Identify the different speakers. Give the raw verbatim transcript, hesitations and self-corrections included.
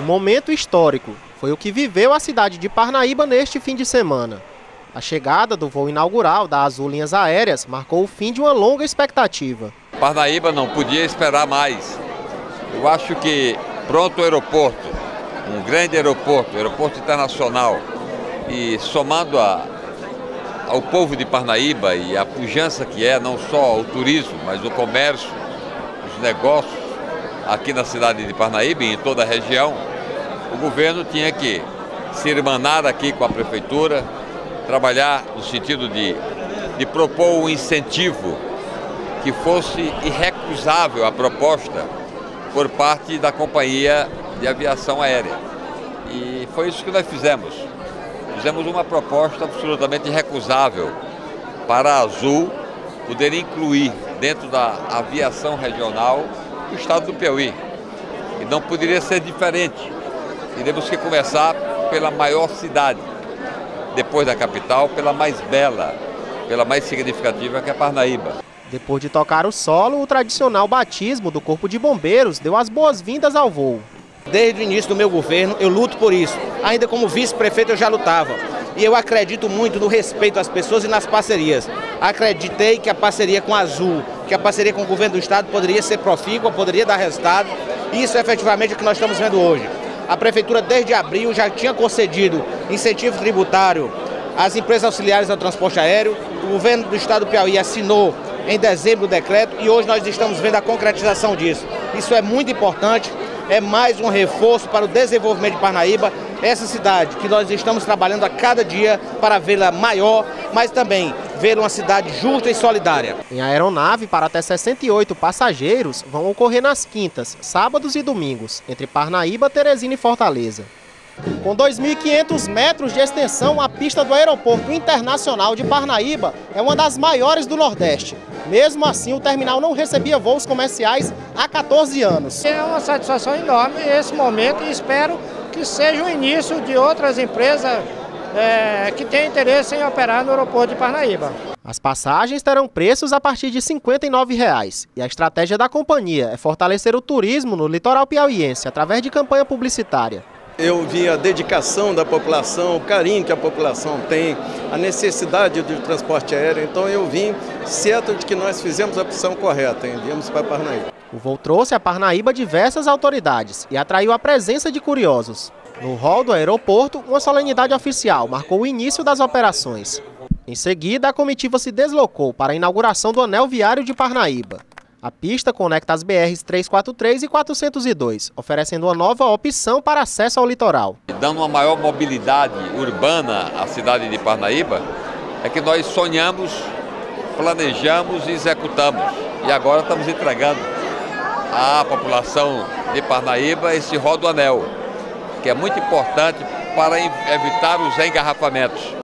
Speaker 1: momento histórico foi o que viveu a cidade de Parnaíba neste fim de semana. A chegada do voo inaugural da Azul Linhas Aéreas marcou o fim de uma longa expectativa.
Speaker 2: Parnaíba não podia esperar mais. Eu acho que pronto o aeroporto, um grande aeroporto, aeroporto internacional, e somando a, ao povo de Parnaíba e a pujança que é, não só o turismo, mas o comércio, os negócios aqui na cidade de Parnaíba e em toda a região, o governo tinha que se irmanar aqui com a prefeitura, trabalhar no sentido de, de propor um incentivo que fosse irrecusável a proposta por parte da companhia de aviação aérea. E foi isso que nós fizemos. Fizemos uma proposta absolutamente irrecusável para a Azul poder incluir dentro da aviação regional o estado do Piauí. E não poderia ser diferente. Teremos que começar pela maior cidade, depois da capital, pela mais bela, pela mais significativa, que é Parnaíba.
Speaker 1: Depois de tocar o solo, o tradicional batismo do Corpo de Bombeiros deu as boas-vindas ao voo.
Speaker 3: Desde o início do meu governo, eu luto por isso. Ainda como vice-prefeito eu já lutava. E eu acredito muito no respeito às pessoas e nas parcerias. Acreditei que a parceria com a Azul, que a parceria com o governo do estado poderia ser profícua, poderia dar resultado. Isso é efetivamente o que nós estamos vendo hoje. A prefeitura, desde abril, já tinha concedido incentivo tributário às empresas auxiliares ao transporte aéreo. O governo do estado do Piauí assinou em dezembro o decreto e hoje nós estamos vendo a concretização disso. Isso é muito importante, é mais um reforço para o desenvolvimento de Parnaíba, essa cidade que nós estamos trabalhando a cada dia para vê-la maior, mas também vê-la uma cidade justa e solidária.
Speaker 1: Em aeronave para até sessenta e oito passageiros vão ocorrer nas quintas, sábados e domingos, entre Parnaíba, Teresina e Fortaleza. Com dois mil e quinhentos metros de extensão, a pista do Aeroporto Internacional de Parnaíba é uma das maiores do Nordeste. Mesmo assim, o terminal não recebia voos comerciais há quatorze anos.
Speaker 4: É uma satisfação enorme esse momento e espero que seja o início de outras empresas é, que têm interesse em operar no aeroporto de Parnaíba.
Speaker 1: As passagens terão preços a partir de cinquenta e nove reais. E a estratégia da companhia é fortalecer o turismo no litoral piauiense através de campanha publicitária.
Speaker 5: Eu vi a dedicação da população, o carinho que a população tem, a necessidade do transporte aéreo. Então eu vim certo de que nós fizemos a opção correta, hein? Viemos para Parnaíba.
Speaker 1: O voo trouxe a Parnaíba diversas autoridades e atraiu a presença de curiosos. No hall do aeroporto, uma solenidade oficial marcou o início das operações. Em seguida, a comitiva se deslocou para a inauguração do anel viário de Parnaíba. A pista conecta as B Rs trezentos e quarenta e três e quatrocentos e dois, oferecendo uma nova opção para acesso ao litoral.
Speaker 2: Dando uma maior mobilidade urbana à cidade de Parnaíba, é que nós sonhamos, planejamos e executamos. E agora estamos entregando à população de Parnaíba esse rodoanel, que é muito importante para evitar os engarrafamentos.